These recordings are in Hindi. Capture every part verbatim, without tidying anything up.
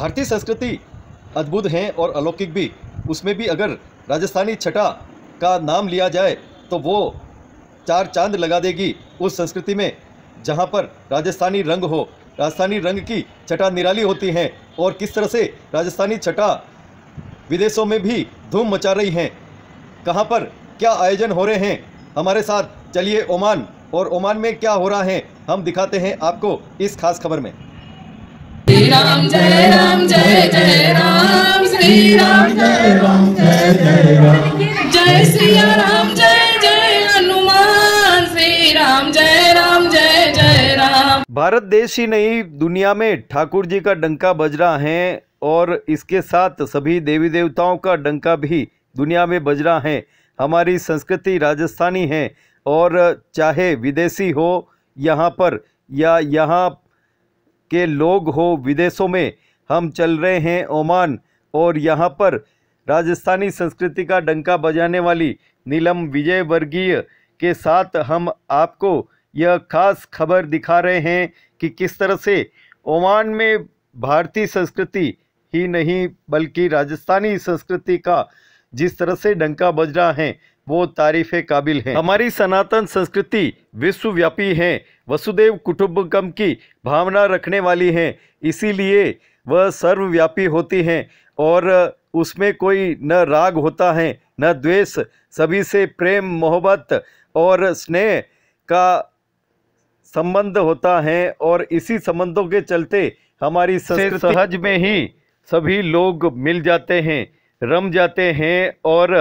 भारतीय संस्कृति अद्भुत है और अलौकिक भी। उसमें भी अगर राजस्थानी छटा का नाम लिया जाए तो वो चार चांद लगा देगी उस संस्कृति में, जहाँ पर राजस्थानी रंग हो। राजस्थानी रंग की छटा निराली होती हैं और किस तरह से राजस्थानी छटा विदेशों में भी धूम मचा रही हैं। कहाँ पर क्या आयोजन हो रहे हैं, हमारे साथ चलिए ओमान, और ओमान में क्या हो रहा है हम दिखाते हैं आपको इस खास खबर में। श्री राम जय राम जय जय राम, श्री राम जय राम जय जय राम, जय सिया राम जय जय हनुमान, श्री राम जय राम जय जय राम। भारत देश ही नहीं, दुनिया में ठाकुर जी का डंका बज रहा है और इसके साथ सभी देवी देवताओं का डंका भी दुनिया में बज रहा है। हमारी संस्कृति राजस्थानी है और चाहे विदेशी हो यहाँ पर या यहाँ के लोग हो विदेशों में, हम चल रहे हैं ओमान और यहाँ पर राजस्थानी संस्कृति का डंका बजाने वाली नीलम विजय वर्गीय के साथ हम आपको यह खास खबर दिखा रहे हैं कि किस तरह से ओमान में भारतीय संस्कृति ही नहीं बल्कि राजस्थानी संस्कृति का जिस तरह से डंका बज रहा है वो तारीफ़ काबिल है। हमारी सनातन संस्कृति विश्वव्यापी है, वसुदेव कुटुंबकम की भावना रखने वाली है, इसीलिए वह सर्वव्यापी होती हैं और उसमें कोई न राग होता है न द्वेष, सभी से प्रेम मोहब्बत और स्नेह का संबंध होता है और इसी संबंधों के चलते हमारी संस्कृति सहज में ही सभी लोग मिल जाते हैं, रम जाते हैं और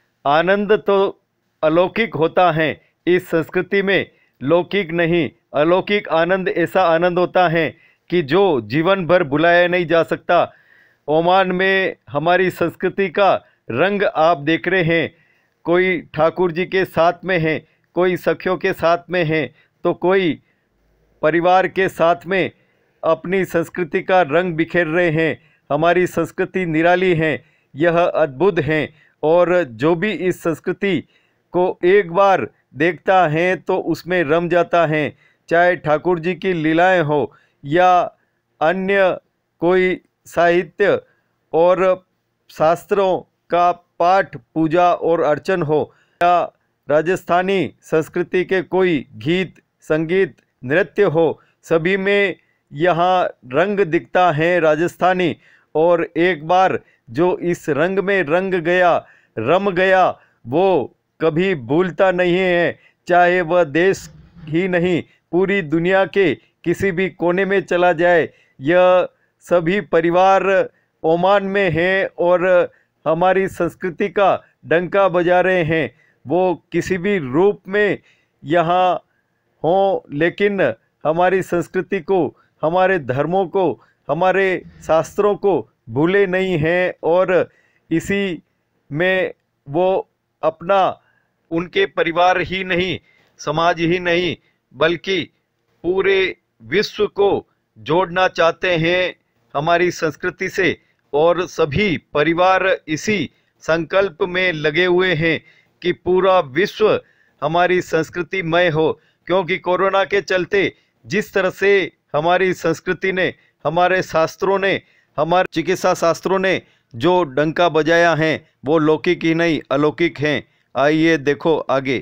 आनंद तो अलौकिक होता है। इस संस्कृति में लौकिक नहीं, अलौकिक आनंद ऐसा आनंद होता है कि जो जीवन भर भुलाया नहीं जा सकता। ओमान में हमारी संस्कृति का रंग आप देख रहे हैं, कोई ठाकुर जी के साथ में है, कोई सखियों के साथ में है, तो कोई परिवार के साथ में अपनी संस्कृति का रंग बिखेर रहे हैं। हमारी संस्कृति निराली है, यह अद्भुत है और जो भी इस संस्कृति को एक बार देखता है तो उसमें रम जाता है। चाहे ठाकुर जी की लीलाएं हो या अन्य कोई साहित्य और शास्त्रों का पाठ पूजा और अर्चन हो या राजस्थानी संस्कृति के कोई गीत संगीत नृत्य हो, सभी में यहाँ रंग दिखता है राजस्थानी। और एक बार जो इस रंग में रंग गया रम गया वो कभी भूलता नहीं है, चाहे वह देश ही नहीं पूरी दुनिया के किसी भी कोने में चला जाए। यह सभी परिवार ओमान में हैं और हमारी संस्कृति का डंका बजा रहे हैं। वो किसी भी रूप में यहाँ हों लेकिन हमारी संस्कृति को, हमारे धर्मों को, हमारे शास्त्रों को भूले नहीं हैं और इसी में वो अपना उनके परिवार ही नहीं, समाज ही नहीं बल्कि पूरे विश्व को जोड़ना चाहते हैं हमारी संस्कृति से। और सभी परिवार इसी संकल्प में लगे हुए हैं कि पूरा विश्व हमारी संस्कृतिमय हो, क्योंकि कोरोना के चलते जिस तरह से हमारी संस्कृति ने, हमारे शास्त्रों ने, हमारे चिकित्सा शास्त्रों ने जो डंका बजाया है वो लौकिक ही नहीं अलौकिक हैं। आइए देखो आगे।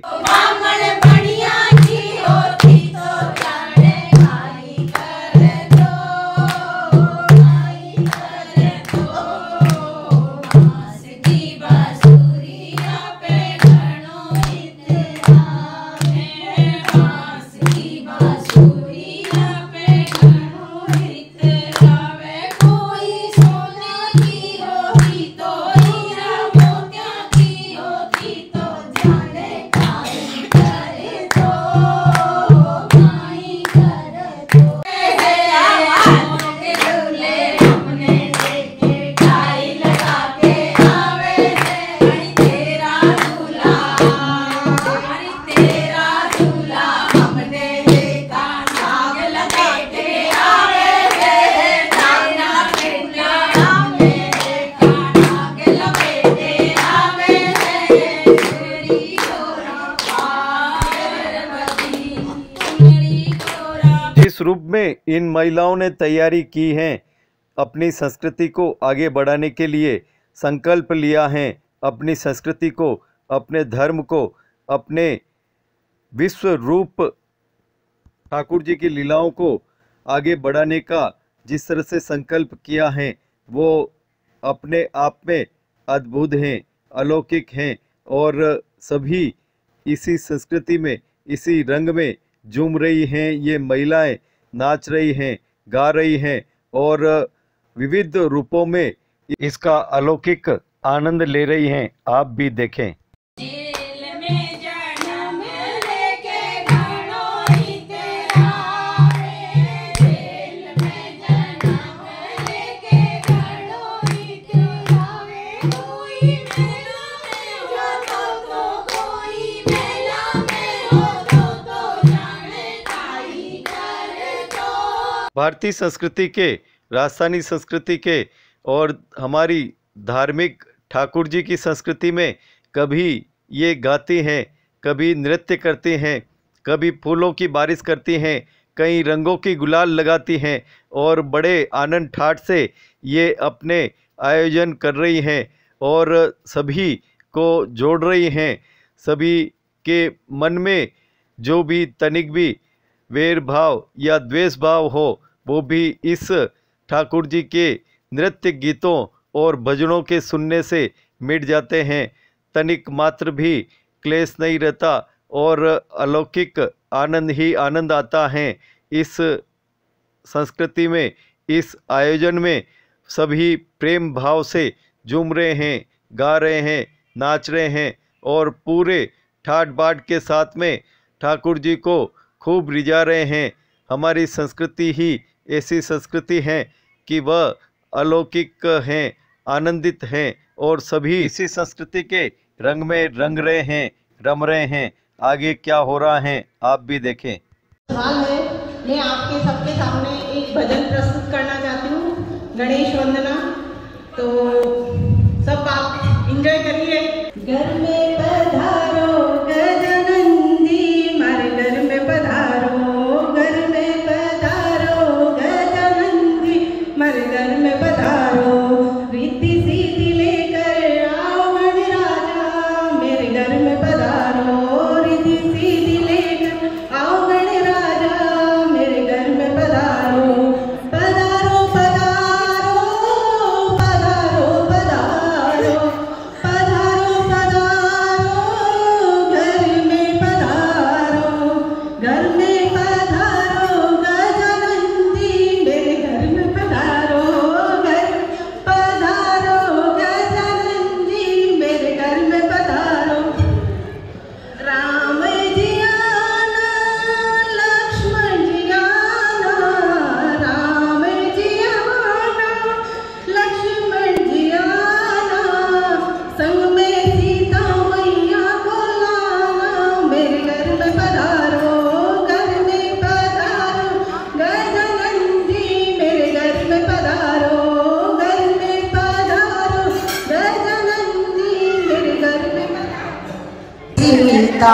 इस रूप में इन महिलाओं ने तैयारी की है अपनी संस्कृति को आगे बढ़ाने के लिए संकल्प लिया है। अपनी संस्कृति को, अपने धर्म को, अपने विश्व रूप ठाकुर जी की लीलाओं को आगे बढ़ाने का जिस तरह से संकल्प किया है वो अपने आप में अद्भुत हैं, अलौकिक हैं और सभी इसी संस्कृति में, इसी रंग में झूम रही हैं। ये महिलाएं नाच रही हैं, गा रही हैं और विविध रूपों में इसका अलौकिक आनंद ले रही हैं। आप भी देखें। भारतीय संस्कृति के, राजस्थानी संस्कृति के और हमारी धार्मिक ठाकुर जी की संस्कृति में कभी ये गाती हैं, कभी नृत्य करती हैं, कभी फूलों की बारिश करती हैं, कई रंगों की गुलाल लगाती हैं और बड़े आनंद ठाठ से ये अपने आयोजन कर रही हैं और सभी को जोड़ रही हैं। सभी के मन में जो भी तनिक भी वैर भाव या द्वेष भाव हो वो भी इस ठाकुर जी के नृत्य गीतों और भजनों के सुनने से मिट जाते हैं। तनिक मात्र भी क्लेश नहीं रहता और अलौकिक आनंद ही आनंद आता है। इस संस्कृति में, इस आयोजन में सभी प्रेम भाव से झूम रहे हैं, गा रहे हैं, नाच रहे हैं और पूरे ठाट बाट के साथ में ठाकुर जी को खूब रिझा रहे हैं। हमारी संस्कृति ही ऐसी संस्कृति है कि वह अलौकिक हैं, आनंदित हैं और सभी इसी संस्कृति के रंग में रंग रहे हैं, रम रहे हैं। आगे क्या हो रहा है आप भी देखें। हाल है, मैं आपके सबके सामने एक भजन प्रस्तुत करना चाहती हूँ, गणेश वंदना। तो सब आप एंजॉय करिए। घर में पधारो गजानंदी, मारे घर में पधारो, घर में पधारो गजानंदी, मारे घर में पधारो। रिद्धि सिद्धि लेकर आओ गणराजा, मेरे घर में पधारो। रिद्धि सिद्धि लेकर आओ गणराजा, मेरे घर में पधारो। पधारो पधारो पधारो पधारो पधारो पधारो, घर में पधारो, घर में पधारो गजानंदी, मेरे घर में पधारो। घर पधारो गजानंदी, मेरे घर में पधारो। राम जी आना, लक्ष्मण जी आना, राम जी आना, लक्ष्मण जी आना, संग में सीता मैया को लाना, मेरे घर में पधारो। घर में पधारो गजानंदी, मेरे घर में पधारो। घर में पधारो गजानंदी, मेरे घर में पधारो। सीता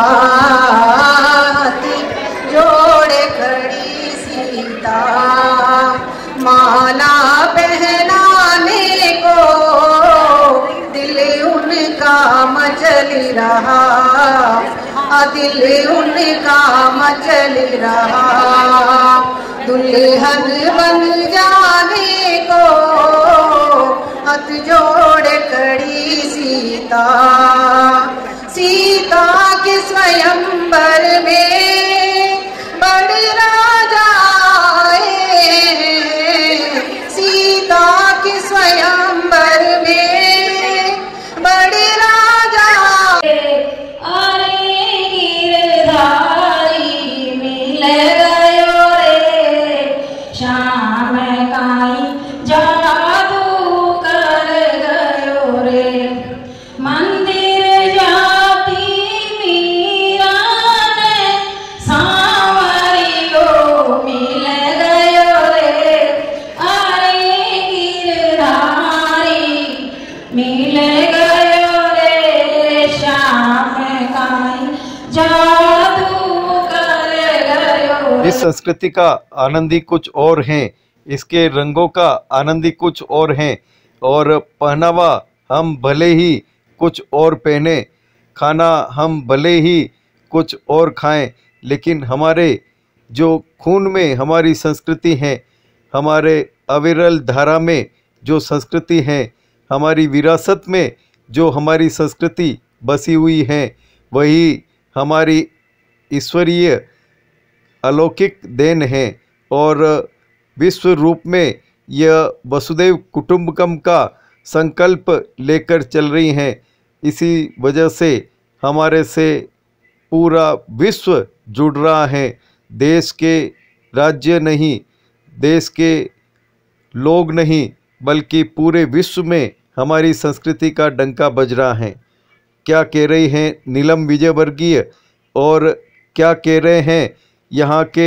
जोड़े खड़ी सीता, माला पहनाने को दिल उनका मचल रहा, दिल उनका मचल रहा। दुल्हन बन जाने को हाथ जोड़े खड़ी सीता। सीता के स्वयंवर में बड़े राजा आए, सीता के स्वयंवर में बड़े राजा अरे गिरधारी मिल गयो रे, श्याम काई जादू कर गयो रे। मंदिर जाती मीरा ने, सांवरियो मिल गयो रे। अरे गिरधारी मिल गयो रे, श्याम काई जादू कर गयो रे। इस संस्कृति का आनंद ही कुछ और है। इसके रंगों का आनंद ही कुछ और हैं। और पहनावा हम भले ही कुछ और पहने, खाना हम भले ही कुछ और खाएं, लेकिन हमारे जो खून में हमारी संस्कृति है, हमारे अविरल धारा में जो संस्कृति है, हमारी विरासत में जो हमारी संस्कृति बसी हुई है, वही हमारी ईश्वरीय अलौकिक देन है। और विश्व रूप में यह वसुदैव कुटुंबकम का संकल्प लेकर चल रही हैं। इसी वजह से हमारे से पूरा विश्व जुड़ रहा है। देश के राज्य नहीं, देश के लोग नहीं, बल्कि पूरे विश्व में हमारी संस्कृति का डंका बज रहा है। क्या कह रही हैं नीलम विजयवर्गीय और क्या कह रहे हैं यहाँ के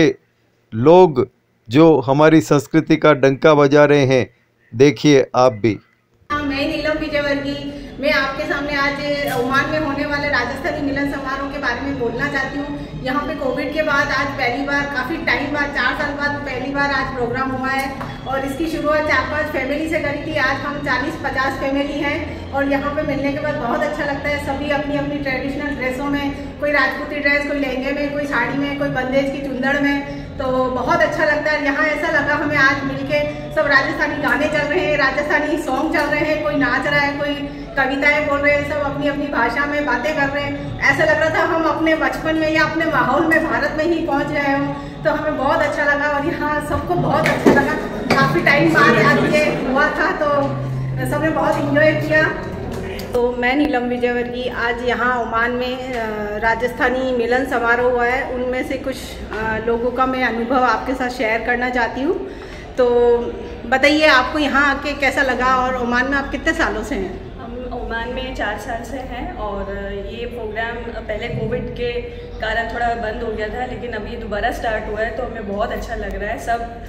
लोग जो हमारी संस्कृति का डंका बजा रहे हैं, देखिए आप भी। मैं नीलम विजयवर्गीय, मैं आपके सामने आज ओमान में होने वाले राजस्थानी मिलन समारोह के बारे में बोलना चाहती हूँ। यहाँ पे कोविड के बाद आज पहली बार, काफ़ी टाइम बाद, चार साल बाद पहली बार आज प्रोग्राम हुआ है। और इसकी शुरुआत चार पांच फैमिली से करी थी। आज हम चालीस पचास फैमिली हैं और यहाँ पे मिलने के बाद बहुत अच्छा लगता है। सभी अपनी अपनी ट्रेडिशनल ड्रेसों में, कोई राजपूती ड्रेस, कोई लहंगे में, कोई साड़ी में, कोई बंदेज की चुंदड़ में, तो बहुत अच्छा लगता है। यहाँ ऐसा लगा हमें आज मिलके, सब राजस्थानी गाने चल रहे हैं, राजस्थानी सॉन्ग चल रहे हैं, कोई नाच रहा है, कोई कविताएं बोल रहे हैं, सब अपनी अपनी भाषा में बातें कर रहे हैं। ऐसा लग रहा था हम अपने बचपन में या अपने माहौल में, भारत में ही पहुँच गए हों। तो हमें बहुत अच्छा लगा और यहाँ सबको बहुत अच्छा लगा। काफ़ी टाइम बाद आज ये हुआ था तो सबने बहुत इंजॉय किया। तो मैं नीलम विजयवर्गीय, आज यहाँ ओमान में राजस्थानी मिलन समारोह हुआ है, उनमें से कुछ लोगों का मैं अनुभव आपके साथ शेयर करना चाहती हूँ। तो बताइए आपको यहाँ आके कैसा लगा और ओमान में आप कितने सालों से हैं? हम ओमान में चार साल से हैं और ये प्रोग्राम पहले कोविड के कारण थोड़ा बंद हो गया था, लेकिन अभी दोबारा स्टार्ट हुआ है तो हमें बहुत अच्छा लग रहा है। सब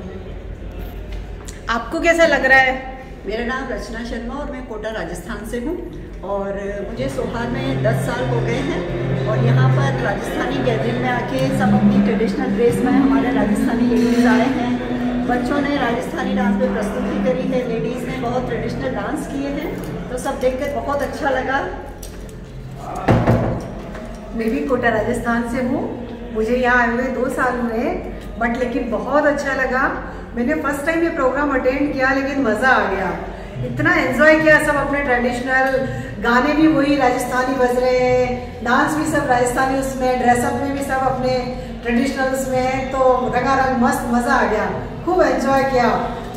आपको कैसा लग रहा है? मेरा नाम रचना शर्मा और मैं कोटा राजस्थान से हूँ और मुझे सोहार में दस साल हो गए हैं। और यहाँ पर राजस्थानी गैदरिंग में आके सब अपनी ट्रेडिशनल ड्रेस में हमारे राजस्थानी लेडीज़ आए हैं। बच्चों ने राजस्थानी डांस में प्रस्तुति करी है, लेडीज़ ने बहुत ट्रेडिशनल डांस किए हैं, तो सब देखकर बहुत अच्छा लगा। मैं भी कोटा राजस्थान से हूँ। मुझे यहाँ आए हुए दो साल हुए, बट लेकिन बहुत अच्छा लगा। मैंने फर्स्ट टाइम ये प्रोग्राम अटेंड किया, लेकिन मज़ा आ गया, इतना एंजॉय किया। सब अपने ट्रेडिशनल गाने भी वही राजस्थानी बज रहे हैं, डांस भी सब राजस्थानी उसमें, ड्रेसअप में भी सब अपने ट्रेडिशनल उसमें है, तो रंगारंग मस्त मज़ा आ गया, खूब एंजॉय किया।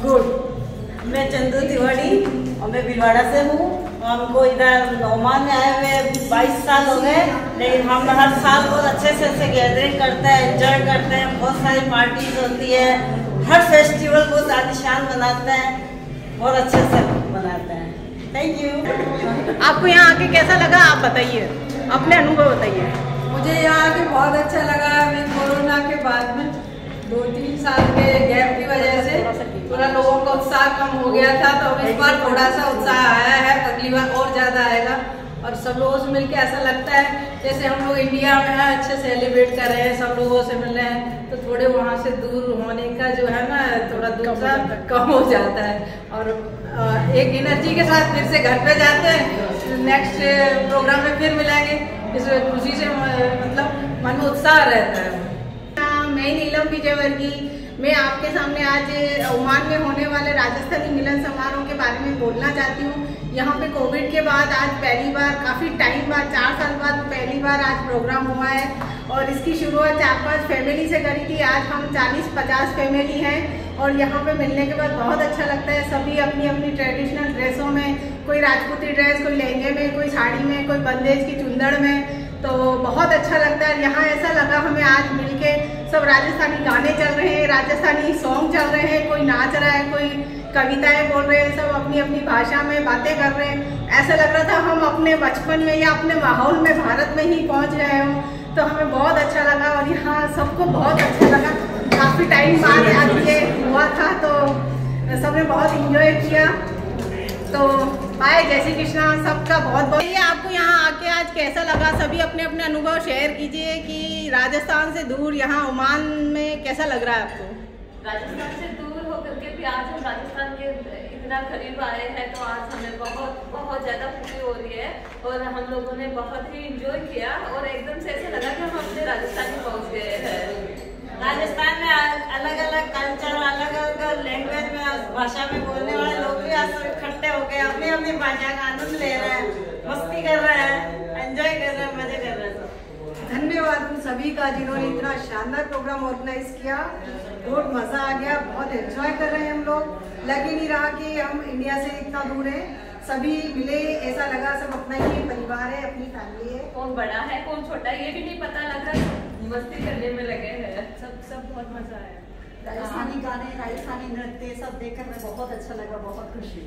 गुड। मैं चंदू तिवारी और मैं भिलवाड़ा से हूँ। हमको इधर ओमान में आए हुए बाईस साल हो गए, लेकिन हम हर साल बहुत अच्छे से अच्छे गैदरिंग करते हैं, एंजॉय करते हैं। बहुत सारी पार्टीज होती है, हर फेस्टिवल बहुत आलिशान मनाते हैं, बहुत अच्छे से मनाते हैं। Thank you. आपको यहाँ आके कैसा लगा, आप बताइए, अपने अनुभव बताइए। मुझे यहाँ आके बहुत अच्छा लगा। मैं कोरोना के बाद में दो तीन साल के गैप की वजह से थोड़ा लोगों का उत्साह कम हो गया था, तो अब इस बार थोड़ा सा उत्साह आया है, अगली बार और ज़्यादा आएगा। और सब लोगों से मिलके ऐसा लगता है जैसे हम लोग इंडिया में हैं, अच्छे सेलिब्रेट कर रहे हैं, सब लोगों से मिल रहे हैं, तो थोड़े वहाँ से दूर होने का जो है ना, थोड़ा दूसरा कम हो जाता है। और एक एनर्जी के साथ फिर से घर पे जाते हैं, नेक्स्ट प्रोग्राम में फिर मिलेंगे, इस खुशी से मतलब मन में उत्साह रहता है। मैं नीलम विजयवर्गीय, मैं आपके सामने आज ओमान में होने वाले राजस्थानी मिलन समारोह के बारे में बोलना चाहती हूँ। यहाँ पे कोविड के बाद आज पहली बार, काफ़ी टाइम बाद, चार साल बाद पहली बार आज प्रोग्राम हुआ है और इसकी शुरुआत चार पांच फैमिली से करी थी। आज हम चालीस पचास फैमिली हैं और यहाँ पे मिलने के बाद बहुत अच्छा लगता है। सभी अपनी अपनी ट्रेडिशनल ड्रेसों में, कोई राजपूती ड्रेस, कोई लहंगे में, कोई साड़ी में, कोई बंदेज की चुंदड़ में, तो बहुत अच्छा लगता है। यहाँ ऐसा लगा हमें आज मिलके, सब राजस्थानी गाने चल रहे हैं, राजस्थानी सॉन्ग चल रहे हैं, कोई नाच रहा है, कोई कविताएं बोल रहे हैं, सब अपनी अपनी भाषा में बातें कर रहे हैं। ऐसा लग रहा था हम अपने बचपन में या अपने माहौल में, भारत में ही पहुँच गए हों, तो हमें बहुत अच्छा लगा और यहाँ सबको बहुत अच्छा लगा। काफ़ी टाइम बाद आज ये हुआ था तो सबने बहुत इंजॉय किया। तो बाय, जय श्री कृष्णा, सबका बहुत बहुत। ये आपको यहाँ आके आज कैसा लगा, सभी अपने अपने अनुभव शेयर कीजिए कि राजस्थान से दूर यहाँ ओमान में कैसा लग रहा है आपको? राजस्थान से दूर हो करके भी आज हम राजस्थान के इतना करीब आए हैं, तो आज हमें बहुत बहुत ज़्यादा खुशी हो रही है और हम लोगों ने बहुत ही इंजॉय किया और एकदम से ऐसा लगा कि हम अपने राजस्थान में पहुँच गए हैं। राजस्थान में अलग अलग कल्चर, अलग अलग लैंग्वेज में भाषा में बोलने वाले लोग भी आज इकट्ठे होकर अपनी अपनी भाषा का आनंद ले रहे हैं, मस्ती कर रहे हैं, एंजॉय कर रहे हैं, मजे कर रहे हैं। धन्यवाद उन सभी का जिन्होंने इतना शानदार प्रोग्राम ऑर्गेनाइज किया। बहुत मजा आ गया, बहुत एंजॉय कर रहे हैं हम लोग। लग ही नहीं रहा कि हम इंडिया से इतना दूर हैं, सभी मिले, ऐसा लगा सब अपना ही परिवार है, अपनी फैमिली है। कौन बड़ा है कौन छोटा है ये भी नहीं पता लगा, मस्ती करने में लगे हैं सब सब बहुत मजा आया। राजस्थानी गाने, राजस्थानी नृत्य सब देखकर मैं बहुत अच्छा लगा, बहुत खुशी।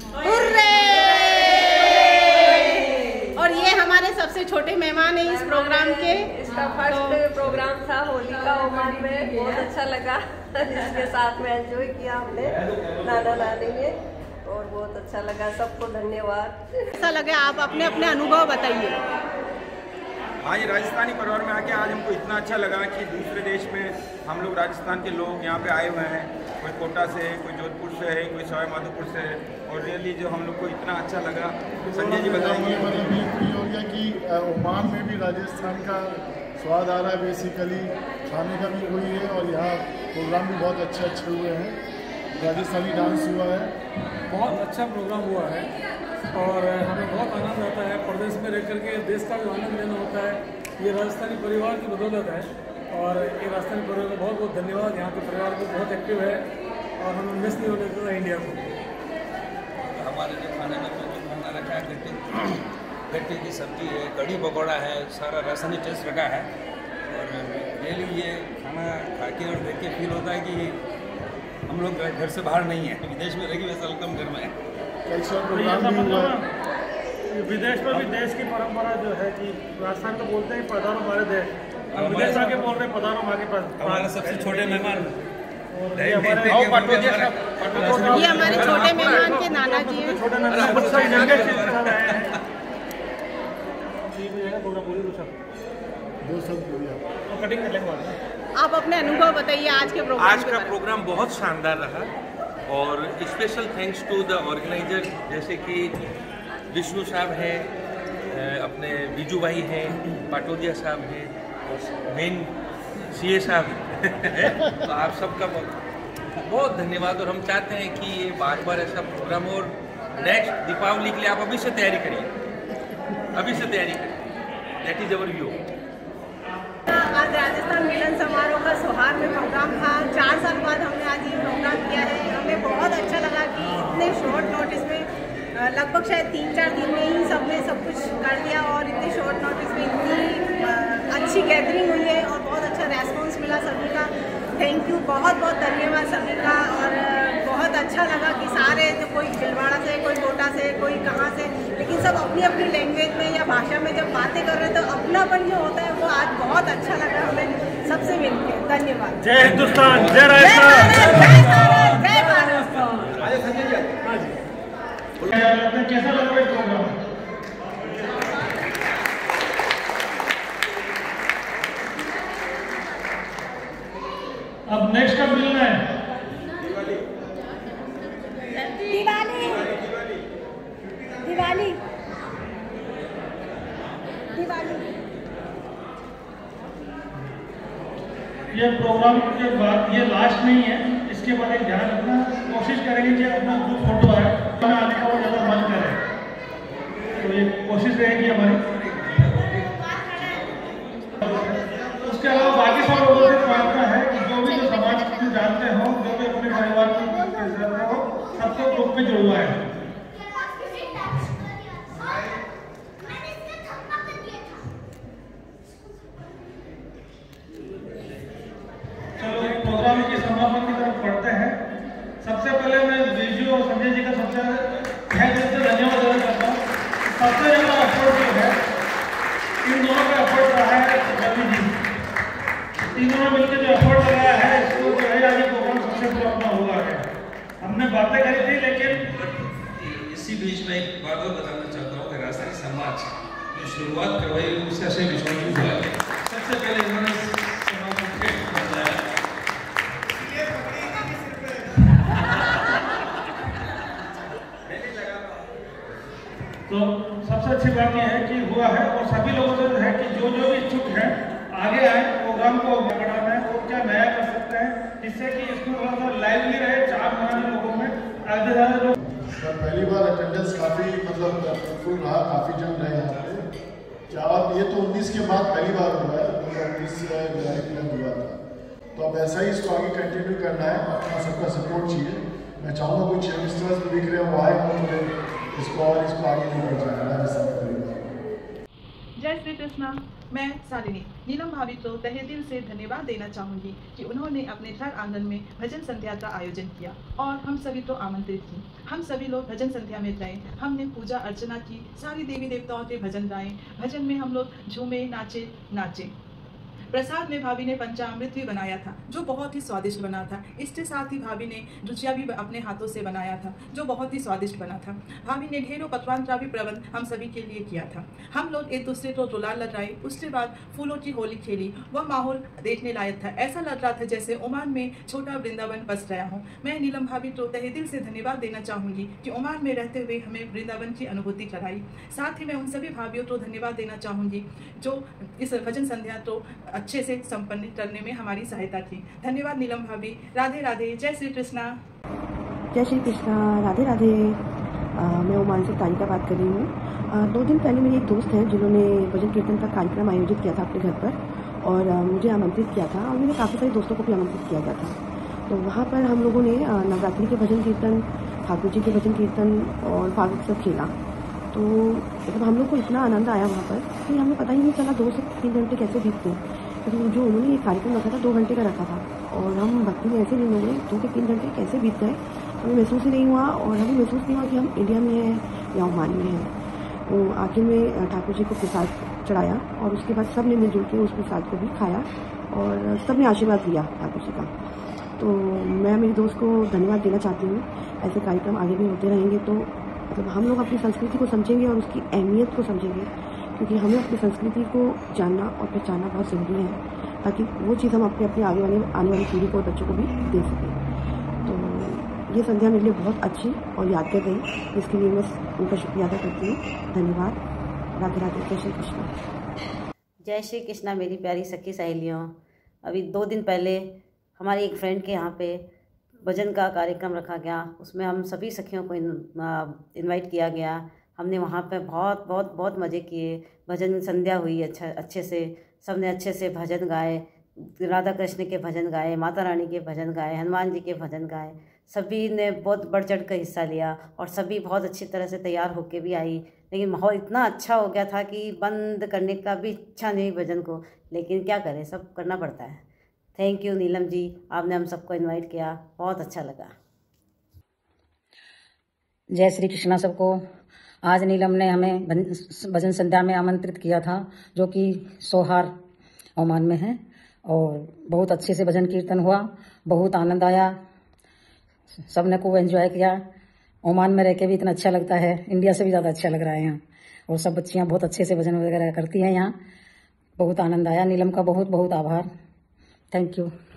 और ये हमारे सबसे छोटे मेहमान हैं इस प्रोग्राम के। इसका फर्स्ट प्रोग्राम था होली का ओमान में, बहुत अच्छा लगा। इसके साथ में एंजॉय किया हमने नाना नानी ने और बहुत अच्छा लगा। सबको धन्यवाद। ऐसा लगा आप अपने अपने अनुभव बताइए। हाँ, ये राजस्थानी परिवार में आके आज हमको इतना अच्छा लगा कि दूसरे देश में हम लोग राजस्थान के लोग यहाँ पे आए हुए हैं। कोई कोटा से, कोई जोधपुर से है, कोई सवाई माधोपुर से है और रियली जो हम लोग को इतना अच्छा लगा। संजय जी बताएंगे। मतलब ये हो गया कि ओमान में भी राजस्थान का स्वाद आ रहा है, बेसिकली खाने का भी वही है और यहाँ प्रोग्राम भी बहुत अच्छे अच्छे हुए हैं। राजस्थानी डांस हुआ है, बहुत अच्छा प्रोग्राम हुआ है और हमें बहुत आनंद आता है। प्रदेश में रह करके देश का जो आनंद लेना होता है ये राजस्थानी परिवार की बदौलत है और ये राजस्थानी परिवार को बहुत बहुत धन्यवाद। यहाँ के परिवार को बहुत एक्टिव है और हमें मिस नहीं होने देता इंडिया को। हमारे जो खाने में जो खाना रखा है, गट्टे गट्टे की सब्जी है, कढ़ी पकौड़ा है, सारा राजस्थानी टेस्ट रखा है और रियली ये खाना खा के और देख के फील होता है कि हम लोग घर से बाहर नहीं है, विदेश में रही वैसा वेलकम घर में है। विदेश में भी देश की परंपरा जो है कि राजस्थान को बोलते हैं पधारो हमारे देश, विदेश आके बोल रहे पधारो हमारे पास। हमारे सबसे छोटे मेहमान ये हमारे छोटे मेहमान के नाना जी हैं। छोटे आप अपने अनुभव बताइए आज के प्रोग्राम। आज का प्रोग्राम बहुत शानदार रहा और special thanks to the organiser, जैसे कि विष्णु साहब हैं, अपने बीजू भाई हैं, पाटोदिया साहब हैं और मेन सीए साहब तो आप सबका बहुत बहुत धन्यवाद। और हम चाहते हैं कि ये बार बार ऐसा प्रोग्राम हो और नेक्स्ट दीपावली के लिए आप अभी से तैयारी करिए, अभी से तैयारी करिए। That is our view. आज राजस्थान मिलन समारोह का सोहार में प्रोग्राम था। चार साल बाद हमने आज ये प्रोग्राम किया है। हमें बहुत अच्छा लगा कि इतने शॉर्ट नोटिस में, लगभग शायद तीन चार दिन में ही सबने सब कुछ कर दिया और इतने शॉर्ट नोटिस में इतनी अच्छी गैदरिंग हुई है और बहुत अच्छा रेस्पॉन्स मिला सभी का। थैंक यू, बहुत बहुत धन्यवाद सभी का। और बहुत अच्छा लगा कि सारे, जो कोई भीलवाड़ा से, कोई कोटा से, कोई कहाँ से, लेकिन सब अपनी अपनी लैंग्वेज में या भाषा में जब बातें कर रहे हैं तो अपनापन जो होता है वो आज बहुत अच्छा लगा हमें सबसे मिलकर। धन्यवाद। जय हिंदुस्तान, जय राजस्थान, जय भारत। कैसा लगा ये प्रोग्राम? अब नेक्स्ट कब मिलना है? दिवाली दिवाली दिवाली। ये प्रोग्राम के बाद ये लास्ट नहीं है, इसके बाद एक ध्यान रखना, कोशिश करेंगे कि अपना ग्रुप फोटो है आने का वो ज़्यादा मन करे, तो ये कोशिश रहेगी हमारी। उसके अलावा बाकी सब लोगों से प्रार्थना है कि जो भी जो समाज को जानते हो, जो भी अपने परिवार को जानते हो, सबको ग्रुप में जुड़वा है। चलो प्रोग्राम की समापन की तरफ बढ़ते हैं। सबसे पहले मैं बीजू और संजय जी का सबसे तहे दिल से धन्यवाद देना चाहता हूँ। सबसे ज़्यादा एफर्ट जो है इन दोनों का एफर्ट रहा है रवि जी। तीनों ने मिलकर जो एफर्ट लगाया है इसको जो है आज प्रोग्राम सक्सेसफुल अपना हुआ है। हमने बातें करी थी, लेकिन इसी बीच में एक बात और बताना चाहता हूँ कि राजस्थानी समाज जो शुरुआत करवाई उससे से विश्वास हुआ है। सबसे पहले इन्होंने समाज को सराहनीय है कि हुआ है, और सभी लोगों से है कि जो जो भी इच्छुक हैं आगे आए, प्रोग्राम को बढ़ाना है और क्या नया कर सकते हैं जिससे कि इसमें थोड़ा सा लाइवली रहे, चार महीने लोगों में आगे ज़्यादा लोग। सर पहली बार अटेंडेंस काफ़ी मतलब फुल रहा, काफ़ी जन रहे यहाँ पे। क्या बात, ये तो उन्नीस के बाद पहली बार हुआ है, दो हज़ार उन्नीस जुलाई में हुआ था, तो अब ऐसा ही इसको आगे कंटिन्यू करना है। अपना सबका सपोर्ट चाहिए। मैं चाहूँगा कुछ यंगस्टर्स भी दिख रहे हैं वो आए मुझे इसको और इसको आगे लेकर जाए। जय श्री कृष्णा। मैं शालिनी नीलम भाभी को तहे दिल से धन्यवाद देना चाहूँगी कि उन्होंने अपने घर आंगन में भजन संध्या का आयोजन किया और हम सभी को आमंत्रित की। हम सभी लोग भजन संध्या में गए, हमने पूजा अर्चना की, सारी देवी देवताओं के भजन गाए, भजन में हम लोग झूमे, नाचे नाचे प्रसाद में भाभी ने पंचामृत भी बनाया था जो बहुत ही स्वादिष्ट बना था। इसके साथ ही भाभी ने गुजिया भी अपने हाथों से बनाया था जो बहुत ही स्वादिष्ट बना था। भाभी ने ढेरों पकवान का भी प्रबंध हम सभी के लिए किया था। हम लोग एक दूसरे को गुलाल लगाए, उसके बाद फूलों की होली खेली। वह माहौल देखने लायक था, ऐसा लग रहा था जैसे ओमान में छोटा वृंदावन बस गया हूँ। मैं नीलम भाभी को तहे दिल से धन्यवाद देना चाहूँगी कि ओमान में रहते हुए हमें वृंदावन की अनुभूति कराई। साथ ही मैं उन सभी भाभियों को धन्यवाद देना चाहूँगी जो इस भजन संध्या को अच्छे से संपन्न करने में हमारी सहायता की। धन्यवाद नीलम भाभी। राधे राधे। जय श्री कृष्णा। जय श्री कृष्णा। राधे राधे। आ, मैं ओमान से तारिका बात कर रही हूँ। दो दिन पहले मेरी एक दोस्त है जिन्होंने भजन कीर्तन का कार्यक्रम आयोजित किया था अपने घर पर और आ, मुझे आमंत्रित किया था और मैंने काफ़ी सारे दोस्तों को भी आमंत्रित किया गया था। तो वहाँ पर हम लोगों ने नवरात्रि के भजन कीर्तन, ठाकुर जी के भजन कीर्तन और फाग उत्सव खेला। तो मतलब हम लोग को इतना आनंद आया वहाँ पर कि हमें पता ही नहीं चला दो से तीन घंटे कैसे बीतते हैं। तो जो उन्होंने ये कार्यक्रम रखा था दो घंटे का रखा था और हम भक्ति में ऐसे दिन हो गए दो से तीन घंटे कैसे बीत गए हमें महसूस ही नहीं हुआ और हमें महसूस नहीं हुआ कि हम इंडिया में हैं या ओमान में हैं। तो आखिर में ठाकुर जी को प्रसाद चढ़ाया और उसके बाद सब ने मिलजुल के उस प्रसाद को भी खाया और सब ने आशीर्वाद दिया ठाकुर जी का। तो मैं मेरी दोस्त को धन्यवाद देना चाहती हूँ। ऐसे कार्यक्रम आगे भी होते रहेंगे तो मतलब हम लोग अपनी संस्कृति को समझेंगे और उसकी अहमियत को समझेंगे, क्योंकि हमें अपनी संस्कृति को जानना और पहचानना बहुत ज़रूरी है ताकि वो चीज़ हम अपने अपने आगे वाले आने वाली पीढ़ी को और बच्चों को भी दे सकें। तो ये संध्या मेरे लिए बहुत अच्छी और यादगार रही, इसके लिए मैं उनका शुक्रिया अदा करती हूँ। धन्यवाद। राधे राधे। जय श्री कृष्णा। जय श्री कृष्णा मेरी प्यारी सखी सहेलियों। अभी दो दिन पहले हमारी एक फ्रेंड के यहाँ पे भजन का कार्यक्रम रखा गया, उसमें हम सभी सखियों को इनवाइट किया गया। हमने वहाँ पे बहुत बहुत बहुत मज़े किए। भजन संध्या हुई अच्छा अच्छे से, सब ने अच्छे से भजन गाए, राधा कृष्ण के भजन गाए, माता रानी के भजन गाए, हनुमान जी के भजन गाए। सभी ने बहुत बढ़ चढ़ कर हिस्सा लिया और सभी बहुत अच्छी तरह से तैयार होके भी आई। लेकिन माहौल इतना अच्छा हो गया था कि बंद करने का भी इच्छा नहीं भजन को, लेकिन क्या करें, सब करना पड़ता है। थैंक यू नीलम जी, आपने हम सबको इनवाइट किया, बहुत अच्छा लगा। जय श्री कृष्णा सबको। आज नीलम ने हमें भजन संध्या में आमंत्रित किया था जो कि सोहार ओमान में है और बहुत अच्छे से भजन कीर्तन हुआ, बहुत आनंद आया, सबने खूब एंजॉय किया। ओमान में रह के भी इतना अच्छा लगता है, इंडिया से भी ज़्यादा अच्छा लग रहा है यहाँ। और सब बच्चियाँ बहुत अच्छे से भजन वगैरह करती हैं यहाँ, बहुत आनंद आया। नीलम का बहुत बहुत आभार। Thank you.